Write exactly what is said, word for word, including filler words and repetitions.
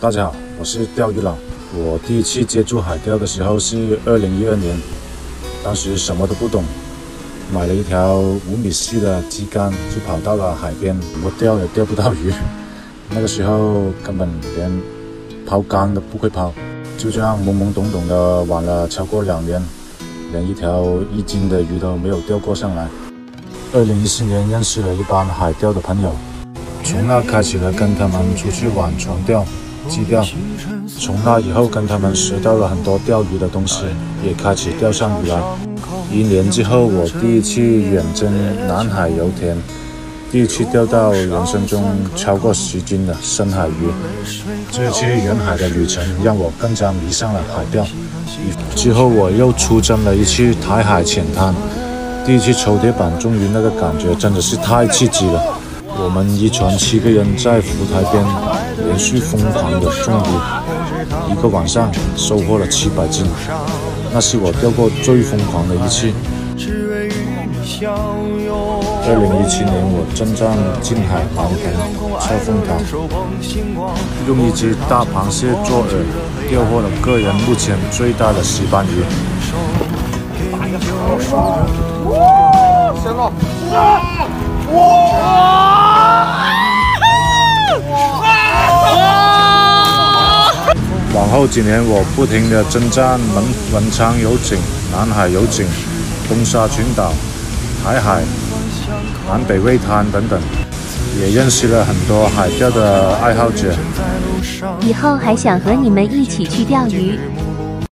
大家好，我是钓鱼佬。我第一次接触海钓的时候是二零一二年，当时什么都不懂，买了一条五米细的鸡竿，就跑到了海边。我钓也钓不到鱼，那个时候根本连抛竿都不会抛，就这样懵懵懂懂的玩了超过两年，连一条一斤的鱼都没有钓过上来。二零一四年认识了一帮海钓的朋友。从那开始了跟他们出去玩船钓、矶钓，从那以后跟他们学到了很多钓鱼的东西，也开始钓上鱼来。一年之后，我第一次远征南海油田，第一次钓到人生中超过十斤的深海鱼。这次远海的旅程让我更加迷上了海钓。之后我又出征了一次台海浅滩，第一次抽铁板中鱼，那个感觉真的是太刺激了。我们一船七个人在浮台边连续疯狂的中鱼，一个晚上收获了七百斤，那是我钓过最疯狂的一次。二零一七年，我征战近海南湖超风塘，用一只大螃蟹做饵，钓获了个人目前最大的石斑鱼。 哇！行了！哇！ 往后几年，我不停地征战文文昌油井、南海油井、东沙群岛、台海、南北卫滩等等，也认识了很多海钓的爱好者。 以后还想和你们一起去钓鱼。